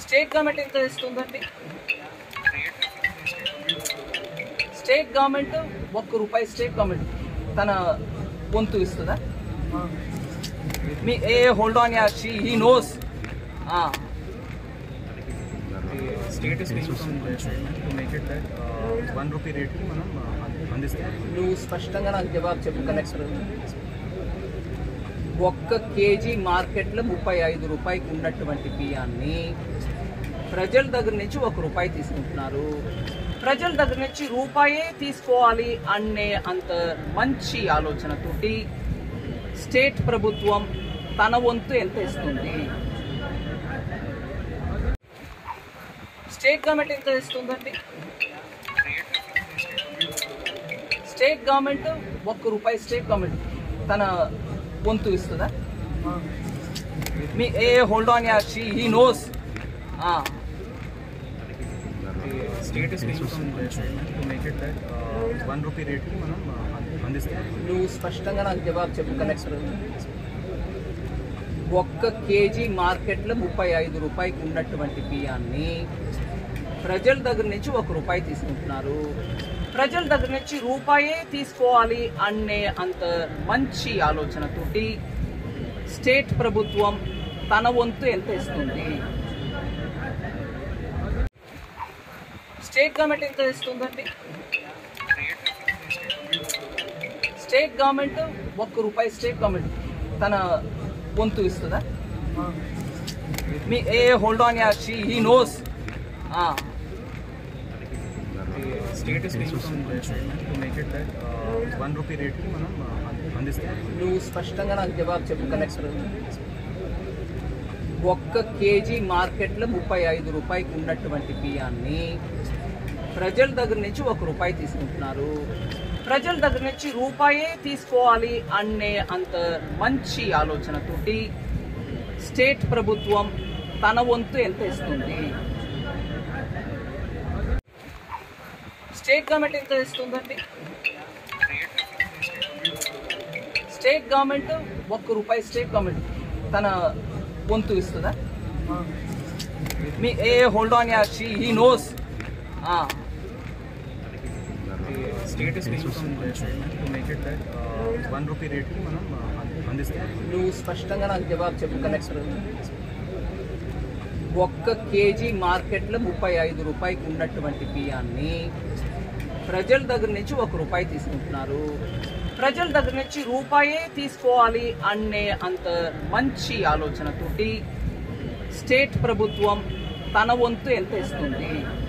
State government ఎంత ఇస్తుందండి? State government ₹1 state government తన వంతు ఇస్తుందా? మీ హోల్డ్ ఆన్ యార్ he knows. State is paying from their side to make it that ₹1 rate ki మనం అందిస్తాం. నువ్వు స్పష్టంగా నాకు జవాబు చెప్పు కలెక్టర్. 1 కేజీ మార్కెట్లో ₹35 ఉన్నటువంటి బియ్యాన్ని ప్రజల దగ్గర నుంచి ₹1 తీసుకుంటున్నారు. ప్రజల దగ్గర నుంచి రూపాయే తీసుకోవాలి అనే అంత మంచి ఆలోచనతోటి స్టేట్ ప్రభుత్వం తన వంతు ఎంత ఇస్తుంది? స్టేట్ గవర్నమెంట్ ఎంత ఇస్తుందండి? స్టేట్ గవర్నమెంట్ ₹1 స్టేట్ గవర్నమెంట్ తన వంతు ఇస్తుందా? మీ హోల్డ్ ఆన్ యార్ he knows. State is paying from their side to make it that ₹1 rate ki మనం అందిస్తాం. నువ్వు స్పష్టంగా నాకు జవాబు చెప్పు కలెక్టర్. 1 కేజీ మార్కెట్లో ₹35 ఉన్నటువంటి బియ్యాన్ని ప్రజల దగ్గర నుంచి ₹1 తీసుకుంటున్నారు. ప్రజల దగ్గర నుంచి రూపాయే తీసుకోవాలి అనే అంత మంచి ఆలోచనతోటి స్టేట్ ప్రభుత్వం తన వంతు ఎంత ఇస్తుంది? స్టేట్ గవర్నమెంట్ ఎంత ఇస్తుందండి? స్టేట్ గవర్నమెంట్ ₹1 స్టేట్ గవర్నమెంట్ తన వంతు ఇస్తుందా? మీ హోల్డ్ ఆన్ యార్ he knows. State is paying from their side to make it that ₹1 rate ki మనం అందిస్తాం. నువ్వు స్పష్టంగా నాకు జవాబు చెప్పు కలెక్టర్. 1 కేజీ మార్కెట్లో ₹35 ఉన్నటువంటి బియ్యాన్ని ప్రజల దగ్గర నుంచి ₹1 తీసుకుంటున్నారు. ప్రజల దగ్గర నుంచి రూపాయే తీసుకోవాలి అనే అంత మంచి ఆలోచనతోటి స్టేట్ ప్రభుత్వం తన వంతు ఎంత ఇస్తుంది? స్టేట్ గవర్నమెంట్ ఎంత ఇస్తుందండి? స్టేట్ గవర్నమెంట్ ₹1 స్టేట్ గవర్నమెంట్ తన వంతు ఇస్తుందా? మీ హోల్డ్ ఆన్ యార్ he knows. State is paying from their side to make it that ₹1 rate ki మనం అందిస్తాం. నువ్వు స్పష్టంగా నాకు జవాబు చెప్పు కలెక్టర్. 1 కేజీ మార్కెట్లో ₹35 ఉన్నటువంటి బియ్యాన్ని ప్రజల దగ్గర నుంచి ₹1 తీసుకుంటున్నారు. ప్రజల దగ్గర నుంచి రూపాయే తీసుకోవాలి అనే అంత మంచి ఆలోచనతోటి స్టేట్ ప్రభుత్వం తన వంతు ఎంత ఇస్తుంది?